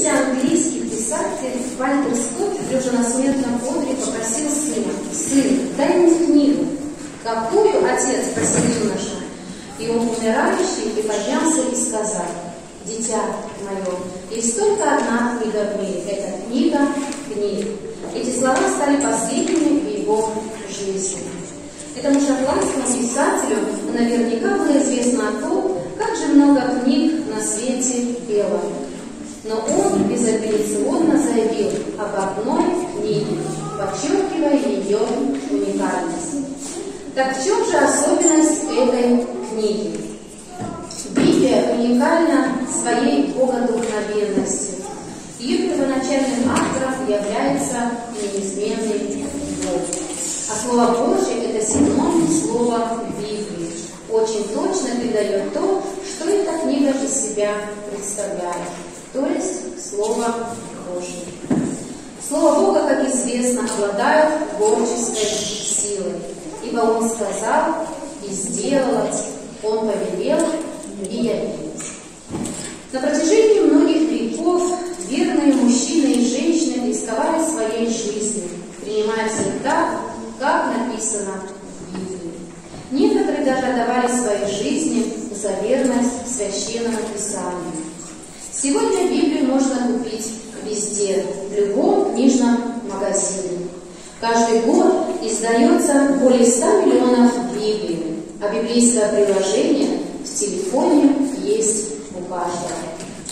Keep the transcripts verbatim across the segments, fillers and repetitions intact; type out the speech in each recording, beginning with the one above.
Знаменитый английский писатель Вальтер Скотт при уже на смертном одре попросил сына: «Сын, дай мне книгу». «Какую, отец?» – спросил юноша. И он, умирающий, приподнялся и сказал: «Дитя мое, есть только одна книга в мире. Это книга книг». Эти слова стали последними в его жизни. Этому шотландскому писателю наверняка было известно о том, как же много книг на свете белого. Но он безапелляционно заявил об одной книге, подчеркивая ее уникальность. Так в чем же особенность этой книги? Библия уникальна своей богодухновенностью. Ее первоначальным автором является неизменный Бог. А Слово Божье – это синоним слова Библии. Очень точно передает то, что эта книга из себя представляет, то есть Слово Божье. Слово Бога, как известно, обладает творческой силой, ибо Он сказал и сделалось, Он повелел и явилось. На протяжении многих веков верные мужчины и женщины рисковали своей жизнью, принимая все так, как написано в Библии. Некоторые даже отдавали свои жизни за верность Священному Писанию. Сегодня Библию можно купить везде, в любом книжном магазине. Каждый год издается более ста миллионов Библий, а библейское приложение в телефоне есть у каждого.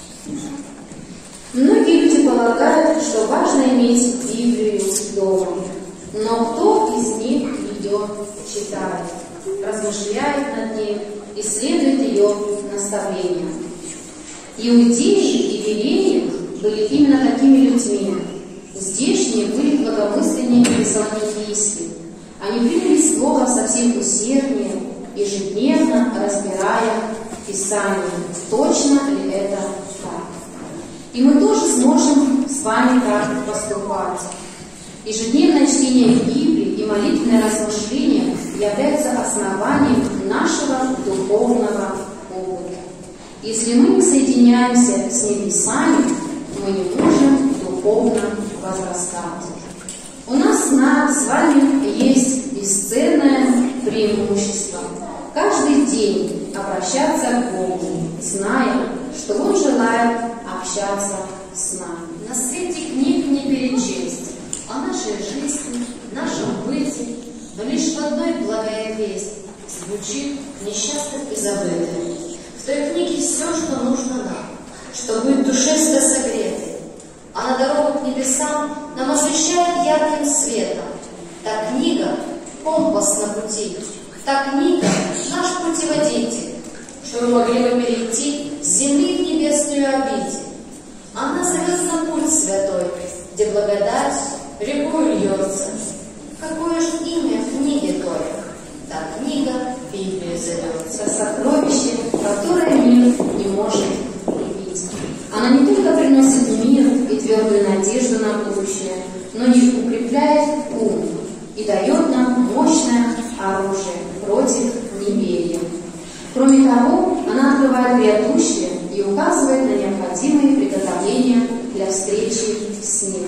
Многие люди полагают, что важно иметь Библию дома, но кто из них ее читает, размышляет над ней и следует ее наставлениям? Иудеи и вереи были именно такими людьми. Здешние были благомысленнее фессалоникийские. Они приняли слово со всем усердием, ежедневно разбирая Писание, точно ли это так. И мы тоже сможем с вами так поступать. Ежедневное чтение Библии и молитвенное размышление являются основанием нашего духовного опыта. Если мы не соединяемся с небесами, мы не можем духовно возрастать. У нас с вами есть бесценное преимущество – каждый день обращаться к Богу, зная, что Он желает общаться с нами. На свете книг не перечесть о нашей жизни, нашем быте, но лишь в одной благая весть звучит несчастным и забытым. В той книге все, что нужно нам, чтобы быть душевно согретой, а на дорогу к небесам нам освещает ярким светом. Та книга — компас на пути, та книга — наш путеводитель, чтобы могли мы перейти с земли в небесную обитель. Она зовет на путь святой, где благодать рекой льется. Какое же имя в книге той? Та книга Библия зовется. Это сокровище, которое мир не может купить. Она не только приносит мир и твердую надежду на будущее, но и укрепляет ум и дает нам мощное оружие против неверия. Кроме того, она открывает грядущее и указывает на необходимые приготовления для встречи с Ним.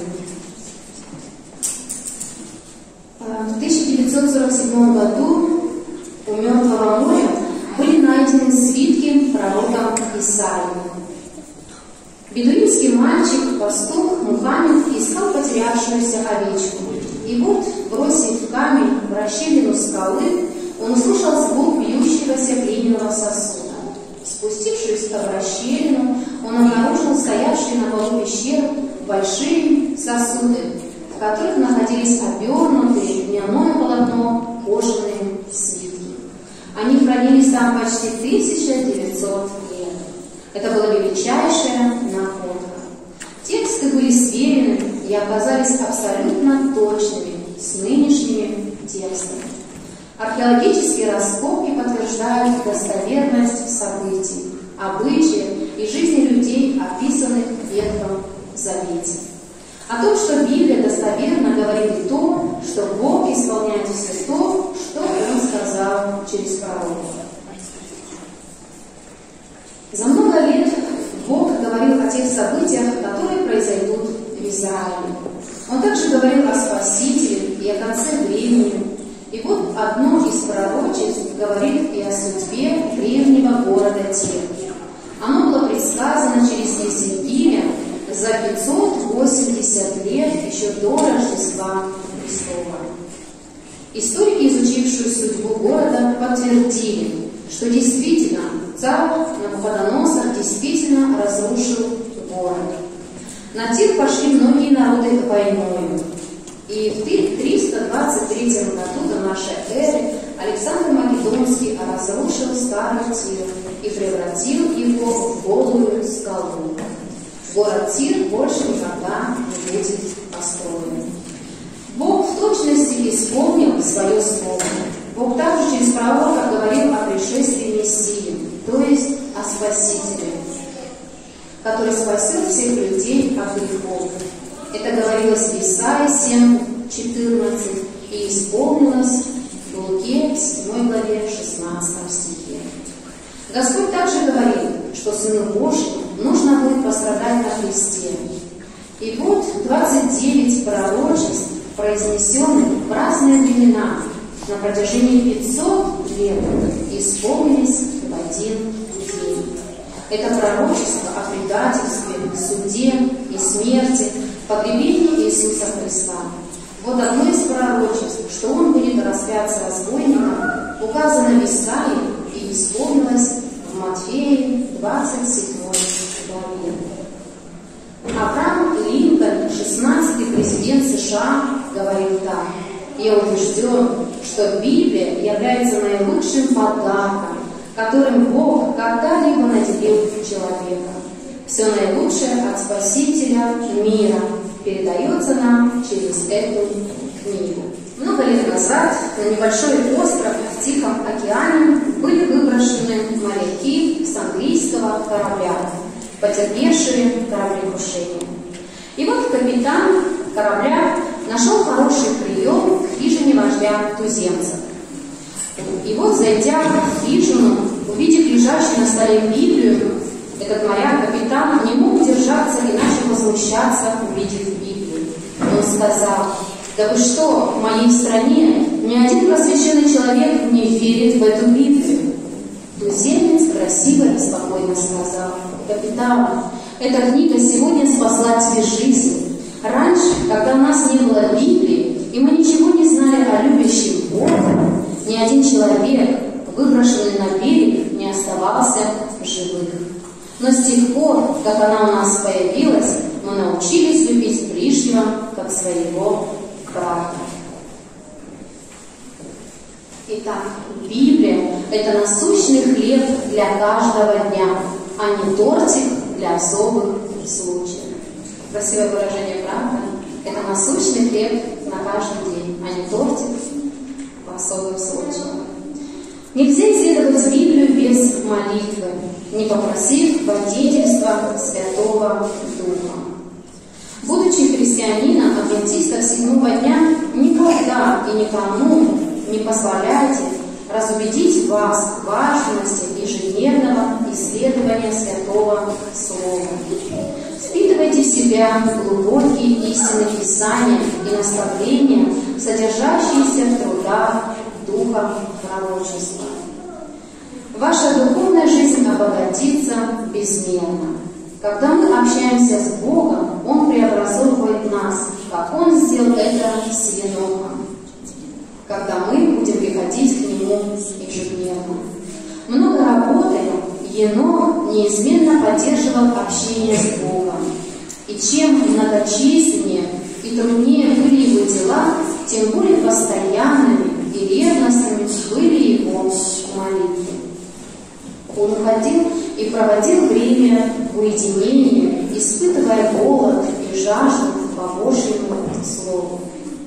В тысяча девятьсот сорок седьмом году у Мертвого моря были найдены свитки пророка Исаии. Бедуинский мальчик, пастух Мухаммед, искал потерявшуюся овечку. И вот, бросив камень в расщелину скалы, он услышал звук бьющегося глиняного сосуда. Спустившись в расщелину, он обнаружил стоявшие на полу пещеры большие сосуды, в которых находились обернутые в льняное полотно кожаные свитки. Они хранились там почти тысяча девятьсот лет. Это была величайшая находка. Тексты были сверены и оказались абсолютно точными с нынешними текстами. Археологические раскопки подтверждают достоверность событий, обычаев и жизни людей, описанных в Ветхом Завете. О том, что Библия достоверно говорит то, что Бог исполняет все то, что Он сказал через пророка. За много лет Бог говорил о тех событиях, которые Израиля. Он также говорил о Спасителе и о конце времени. И вот одно из пророчеств говорит и о судьбе древнего города Тир. Оно было предсказано через Есенкиля за пятьсот восемьдесят лет еще до Рождества Христова. Историки, изучившие судьбу города, подтвердили, что действительно царь Навуходоносор действительно разрушил город. На Тир пошли многие народы войною. И в триста двадцать третьем году до нашей эры Александр Македонский разрушил старый Тир и превратил его в голую скалу. Город Тир больше никогда не будет построен. Бог в точности исполнил свое слово. Бог также через пророка говорил о пришествии Мессии, то есть о Спасителе, который спасет всех людей от грехов. Это говорилось в Исаии семь четырнадцать и исполнилось в Луке седьмой главе шестнадцатом стихе. Господь также говорил, что Сыну Божьему нужно будет пострадать на кресте. И вот двадцать девять пророчеств, произнесенных в разные времена на протяжении пятисот лет, исполнились в один день. Это пророчество о предательстве, суде и смерти, погребении Иисуса Христа. Вот одно из пророчеств, что Он будет распят с разбойником, указано в Исаии и исполнилось в Матфея двадцать седьмой главе. Авраам Линкольн, шестнадцатый президент США, говорил так: «Я убежден, что Библия является наилучшим подарком, которым Бог когда-либо наделил человека. Все наилучшее от Спасителя мира передается нам через эту книгу». Много лет назад на небольшой остров в Тихом океане были выброшены моряки с английского корабля, потерпевшие кораблекрушение. И вот капитан корабля нашел хороший прием в хижине вождя туземцев. И вот, зайдя в хижину, увидев лежащую на столе Библию, этот моряк, капитан, не мог удержаться и начал возмущаться, увидев Библию. Он сказал: «Да вы что, в моей стране ни один просвещенный человек не верит в эту Библию». Туземец красиво и спокойно сказал: «Капитан, эта книга сегодня спасла тебе жизнь. Раньше, когда у нас не было Библии, и мы ничего не знали о любящем Боге, ни один человек, выброшенный на берег, не оставался в живых. Но с тех пор, как она у нас появилась, мы научились любить ближнего, как своего брата». Итак, Библия – это насущный хлеб для каждого дня, а не тортик для особых случаев. Красивое выражение, правда? Это насущный хлеб на каждый день, а не тортик в особых случаях. Нельзя исследовать Библию без молитвы, не попросив водительства Святого Духа. Будучи христианином адвентистов седьмого дня, никогда и никому не позволяйте разубедить вас в важности ежедневного исследования Святого Слова. Впитывайте в себя глубокие истины Писания и наставления, содержащиеся в трудах Духа пророчества. Ваша духовная жизнь обогатится безмерно. Когда мы общаемся с Богом, Он преобразовывает нас, как Он сделал это с Енохом, когда мы будем приходить к Нему ежедневно. Много работая, Енох неизменно поддерживал общение с Богом. И чем многочисленнее и труднее были его дела, тем более постоянными и ревностными были его молитвы. Он уходил и проводил время в уединении, испытывая голод и жажду по Божьему Слову.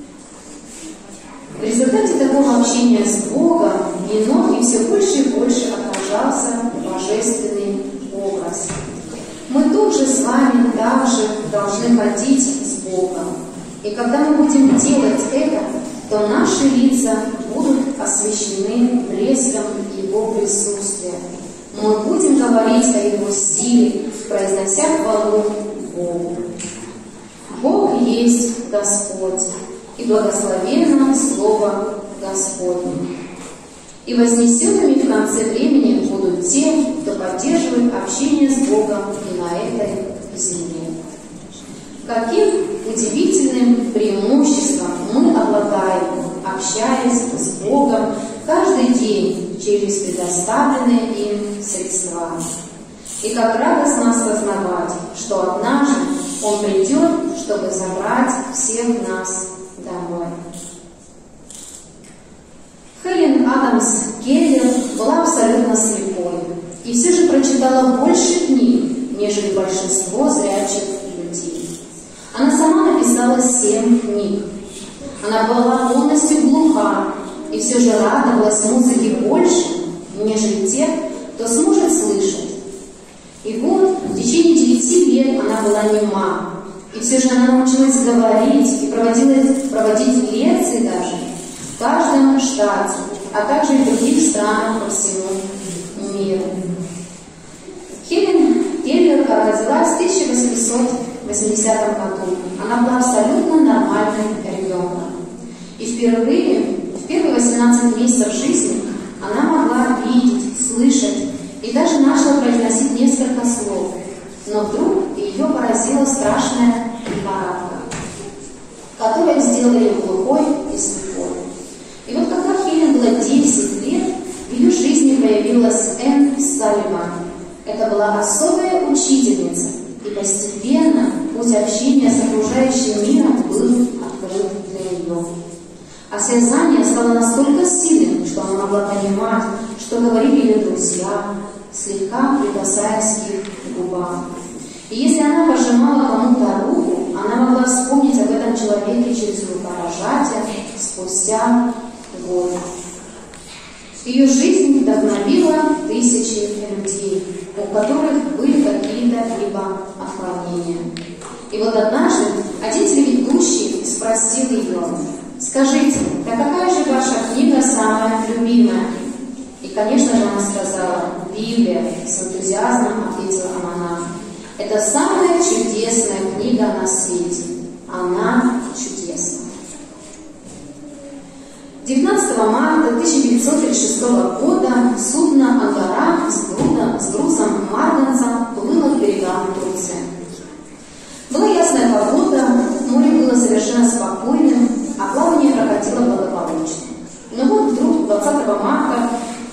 В результате такого общения с Богом Енох и все больше и больше отражался божественный образ. Мы тоже с вами также должны ходить с Богом. И когда мы будем делать это, то наши лица будут освещены блеском Его присутствия. Мы будем говорить о Его силе, произнося хвалу Богу. Бог есть Господь, и благословенно Слово Господне. И вознесенными в конце времени будут те, кто поддерживает общение с Богом и на этой земле. Каким удивительным преимуществом мы обладаем, общаясь с Богом каждый день через предоставленные им средства. И как радостно осознавать, что однажды Он придет, чтобы забрать всех нас домой. Хелен Адамс Келлер была абсолютно слепой и все же прочитала больше книг, нежели большинство зрячих людей. Она сама написала семь книг. Она была полностью глуха и все же радовалась музыке больше, нежели те, кто сможет слышать. И вот в течение девяти лет она была нема, и все же она научилась говорить и проводила, проводить лекции даже в каждом штате, а также и в других странах по всему миру. Хелен Келлер родилась в тысяча восемьсот восьмидесятом году. Она была абсолютно нормальным ребенком. И впервые, в первые восемнадцать месяцев жизни, она могла видеть, слышать и даже начала произносить несколько слов. Но вдруг ее поразила страшная лихорадка, которая сделала ее глухой и слепой. И вот когда Хелен было десять лет, в ее жизни появилась Энн Салливан. Это была особая учительница, и постепенно путь общения с окружающим миром был открыт для нее. Осязание стало настолько сильным, что она могла понимать, что говорили ее друзья, слегка прикасаясь к их губам. И если она пожимала кому-то руку, она могла вспомнить об этом человеке через рукопожатие спустя годы. Ее жизнь вдохновила тысячи людей, у которых были какие-то либо отклонения. И вот однажды один телеведущий спросил ее: «Скажите, да какая же ваша книга самая любимая?» И, конечно же, она сказала: «Библия», — с энтузиазмом ответила она. «Это самая чудесная книга на свете. Она чудесна». девятнадцатого марта тысяча девятьсот тридцать шестого года судно «Ангара» с грузом, с грузом марганца плыло к берегам Турции. Была ясная погода, море было совершенно спокойным, а плавание проходило благополучно. Но вот вдруг двадцатого марта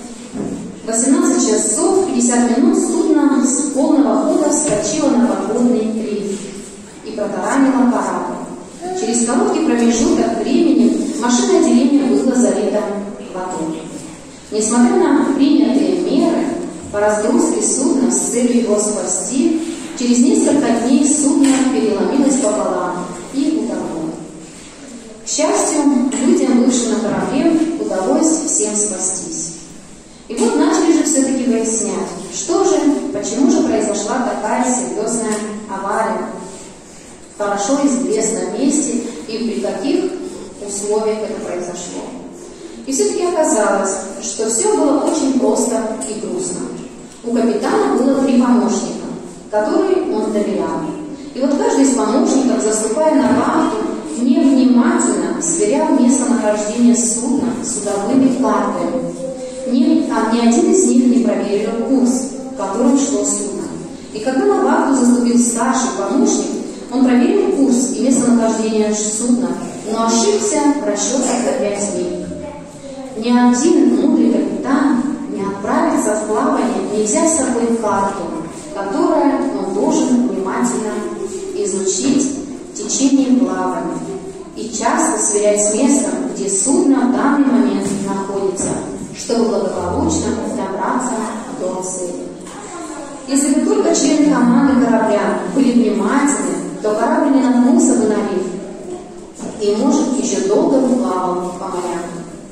в восемнадцать часов пятьдесят минут судно с полного хода вскочило на подводный риф и протаранило корабль. Через короткий промежуток времени машинное отделение было залито водой. Несмотря на принятые меры по разгрузке судна с целью его спасти, через несколько дней судно переломилось пополам и утонуло. К счастью, людям, бывшим на корабле, удалось всем спастись. И вот начали же все-таки выяснять, что же, почему же произошла такая серьезная авария в хорошо известном месте и при каких условиях это произошло. И все-таки оказалось, что все было очень просто и грустно. У капитана было три помощника, которым он доверял. И вот каждый из помощников, заступая на вахту, невнимательно сверял местонахождение судна судовыми картами. Ни, а, ни один из них не проверил курс, которым шло судно. И когда на вахту заступил старший помощник, он проверил курс и местонахождение судна, но ошибся в расчетах до пять миль. Ни один мудрый капитан не отправится в плавание, не взяв с собой карту, которую он должен внимательно изучить в течение плавания и часто сверять с местом, где судно в данный момент находится, чтобы благополучно добраться до цели. Если бы только члены команды корабля были внимательны, то корабль не наткнулся бы на риф и, может, еще долго бы плавал по морям.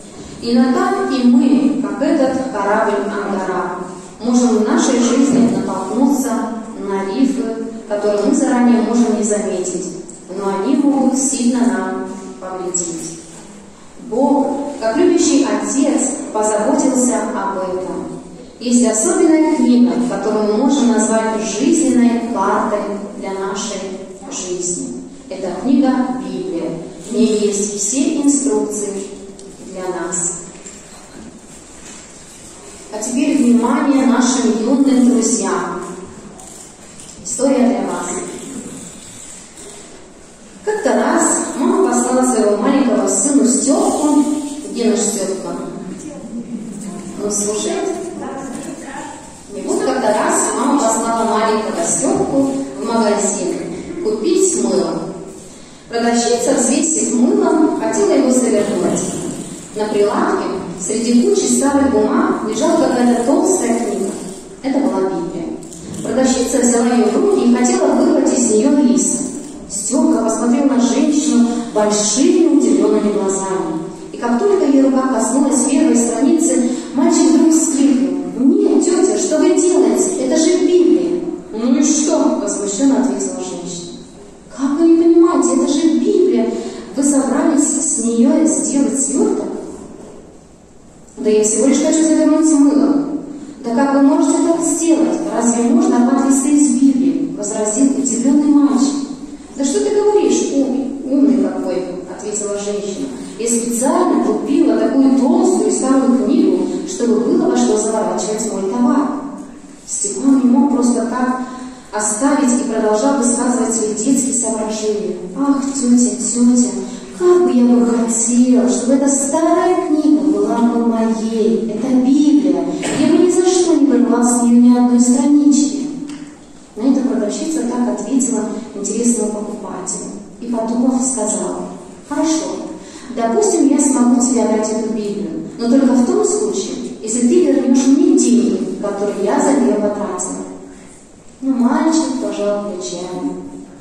Иногда и мы, как этот корабль Ангара, можем в нашей жизни натолкнуться на рифы, которые мы заранее можем не заметить, но они могут сильно нам повредить. Бог, как любящий Отец, позаботился об этом. Есть особенная книга, которую мы можем назвать жизненной картой для нашей жизни. Это книга Библия. В ней есть все инструкции для нас. А теперь внимание нашим юным друзьям. История для вас. Как-то раз мама послала своего маленького сына Степку. Где наш Степка? Он слушает? И вот как-то раз мама послала маленького Степку в магазин купить мыло. Продавщица, взвесив мыло, хотела его завернуть. На прилавке среди кучи старых бумаг лежала какая-то толстая книга. Это была Библия. Продавщица взяла ее в руки и хотела вырвать из нее лист. Степка посмотрел на женщину большими удивленными глазами. И как только ее рука коснулась первой страницы, мальчик вдруг вскрикнул: «Нет, тетя, что вы делаете? Это же Библия!» «Ну и что?» — возмущенно ответила женщина. «Как вы не понимаете? Это же Библия! Вы собрались с нее сделать сверток?» «Да я всего лишь хочу завернуть мыло». «Да как вы можете так сделать? Разве можно рвать листы из Библии?» — возразил удивленный мальчик. «Да что ты говоришь, ум, умный какой?» — ответила женщина. «Я специально купила такую толстую и старую книгу, чтобы было во что заворачивать мой товар». Степан не мог просто так оставить и продолжал высказывать свои детские соображения. «Ах, тетя, тетя, как бы я бы хотела, чтобы эта старая книга была бы моей. Это Библия. Я бы ни за что не вырвала с нее ни одной странички». На это продавщица так ответила интересному покупателю и, подумав, сказала: «Хорошо, допустим, я смогу тебе отдать эту Библию, но только в том случае, если ты вернешь мне деньги, которые я за нее потратила». Но мальчик пожал плечами.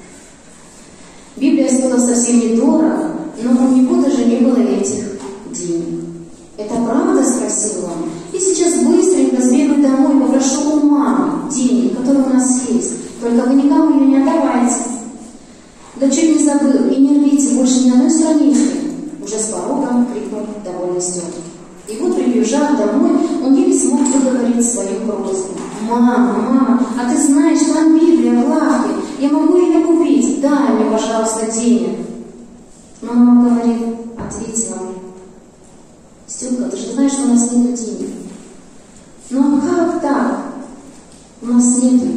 Библия стоила совсем недорого, но у него даже не было этих денег. «Это правда?» — спросил он. «И сейчас быстренько сбегаю домой и попрошу у мамы денег, которые у нас есть. Только вы никому ее не отдавайте». «Да чуть не забыл, и не рвите больше ни одной странички!» Уже с порога крикнул довольный Степа. И вот, прибежав домой, он еле смог выговорить свою просьбу. «Мама, мама, а ты знаешь, там Библия в лавке, я могу ее купить, дай мне, пожалуйста, денег». Но мама говорит, ответила: «Степка, ты же знаешь, что у нас нет денег». «Ну как так? У нас нет их».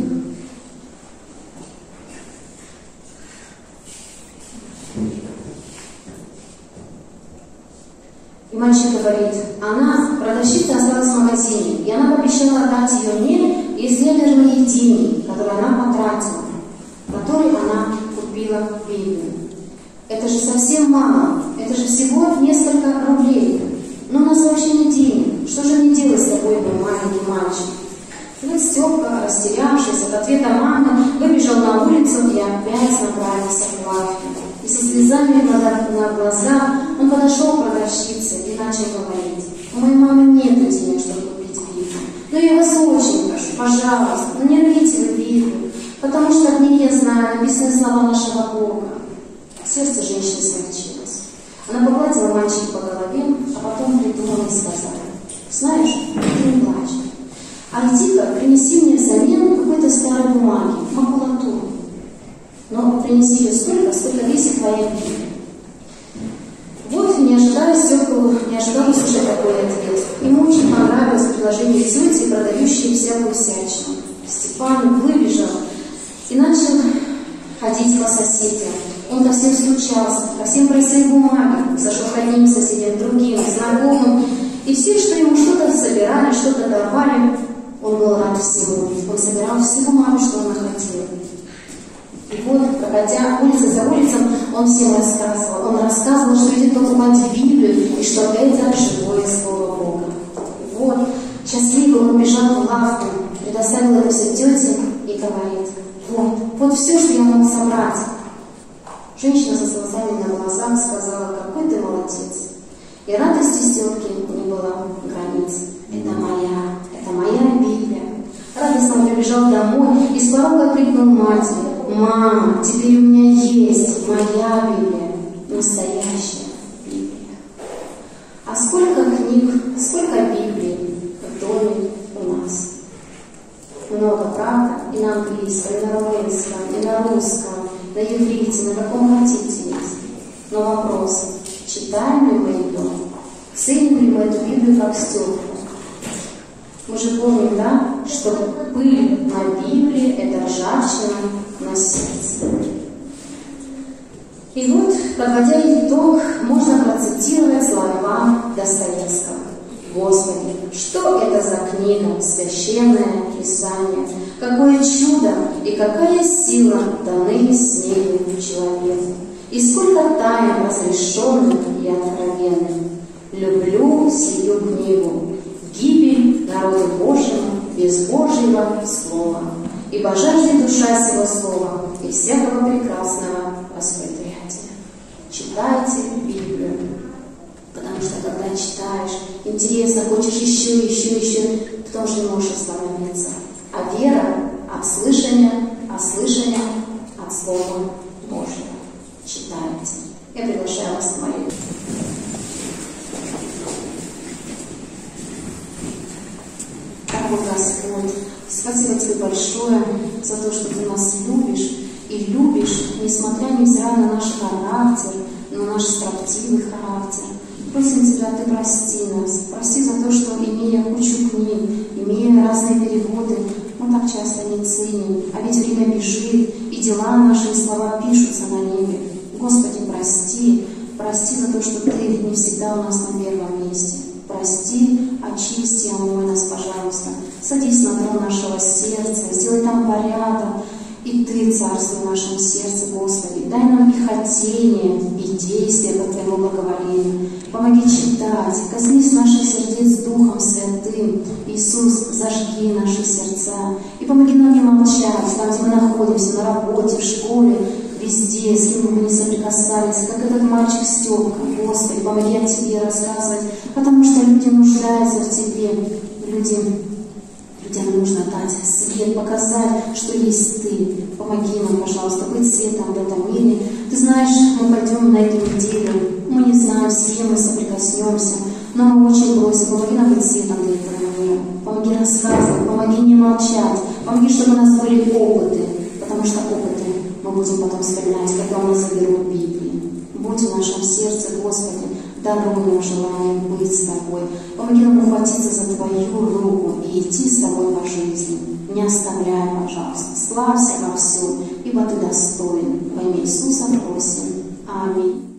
И мальчик говорит: «Она, продавщица, осталась в магазине, и она пообещала отдать ее мне, если я верну ей деньги, которые она потратила, которые она купила Библию. Это же совсем мало, это же всего несколько рублей. Но у нас вообще нет денег. Что же мне делать с тобой, мой маленький мальчик?» И вот Степка, растерявшись от ответа мамы, выбежал на улицу и опять направился к лавке. И со слезами на, на глазах он подошел к продавщице и начал говорить: «У моей мамы нет денег, чтобы купить Библию. Но я вас очень прошу, пожалуйста, ну не рвите вы Библию, потому что в ней, я знаю, написаны слова нашего Бога». Сердце женщины смягчилось. Она погладила мальчика по голове, а потом придумала и сказала: «Знаешь, ты не плачь, а иди-ка принеси мне взамен какой-то старой бумаги, макулатуру. Но принеси ее столько, сколько весит твоя Библия». Вот, не ожидая Степку, не ожидал услышать такой ответ. Ему очень понравилось предложение тети, продающей всякую всячину. Степан выбежал и начал ходить по соседям. Он ко всем стучался, ко всем просил бумаги, зашел к одним соседям, другим, знакомым. И все, что ему что-то собирали, что-то давали, он был рад всему. Он собирал всю бумагу, что он находил. И вот, проходя улица за улицей, он всем рассказывал. Он рассказывал, что идет покупать Библию, и что это живое Слово Бога. И вот, счастливый он бежал в лавку, предоставил это все тете и говорит: «Вот, вот все, что я мог собрать». Женщина со слезами на глазах сказала: «Какой ты молодец». И радости Степки не было границ. «Это моя, это моя Библия». Радостно он прибежал домой и с порога крикнул матери: «Мама, теперь у меня есть моя Библия, настоящая Библия». А сколько книг, сколько Библий в доме у нас? Много, правда? И на английском, и на румынском, и на русском, на иврите, на каком хотите языке. Но вопрос, читаем ли мы ее, ценим ли мы эту Библию как стёкло? Мы же помним, да, что пыль на Библии – это ржавчина на сердце. И вот, подводя итог, можно процитировать слова Достоевского. Господи, что это за книга, священное Писание? Какое чудо и какая сила даны с нею человеку! И сколько тайн разрешенных и откровенных! Люблю сию книгу, гибель народу Божьему без Божьего слова, ибо жаждет душа сего слова и всякого прекрасного восприятия. Читайте Библию, потому что когда читаешь, интересно, хочешь еще, еще, еще, потом же не можешь остановиться. А вера от слышания, от слышания от Слова Божьего. Читайте. Я приглашаю вас на молитву. Дорогой Господь, спасибо Тебе большое за то, что Ты нас любишь и любишь, несмотря, невзирая на наш характер, на наш строптивый характер. Просим Тебя, Ты прости нас. Прости за то, что, имея кучу книг, имея разные переводы, мы так часто не ценим, а ведь время бежит, и дела наши, и слова пишутся на небе. Господи, прости, прости за то, что Ты не всегда у нас на первом месте. Прости, очисти, омой нас, пожалуйста. Садись на трон нашего сердца, сделай там порядок. И Ты царствуй в нашем сердце, Господи. Дай нам и хотение, и действие по Твоему благоволению. Помоги читать, коснись наших сердец Духом Святым. Иисус, зажги наши сердца. И помоги нам не молчать, там, где мы находимся, на работе, в школе, везде, с кем бы мы ни соприкасались, как этот мальчик Степка. Господи, помоги о Тебе рассказывать, потому что люди нуждаются в Тебе. Люди, людям нужно дать свет, показать, что есть Ты. Помоги нам, пожалуйста, быть светом в этом мире. Ты знаешь, мы пойдем на эту неделю, мы не знаем, с кем мы соприкоснемся, но мы очень просим, помоги нам быть светом для этого мира. Помоги рассказывать, помоги не молчать, помоги, чтобы у нас были опыты, потому что опыты мы будем потом вспоминать, когда у нас заберут Библии. Будь в нашем сердце, Господи, даруй нам желание быть с Тобой. Помоги нам ухватиться за Твою руку и идти с Тобой по жизни. Не оставляй, пожалуйста. Славься во всем, ибо Ты достоин. Во имя Иисуса просим. Аминь.